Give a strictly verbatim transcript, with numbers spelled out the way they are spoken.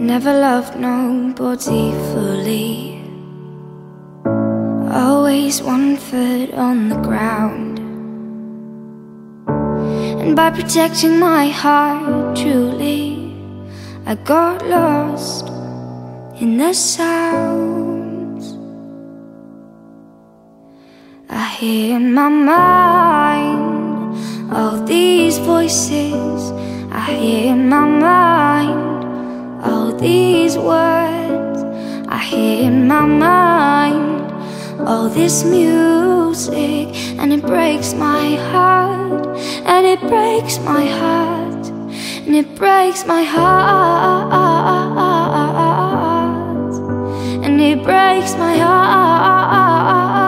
never loved nobody fully. Always one foot on the ground. And by protecting my heart truly, I got lost in the sounds. I hear in my mind all these voices. I hear in my mind all these words. I hear in my mind all this music, and it breaks my heart, and it breaks my heart, and it breaks my heart, and it breaks my heart.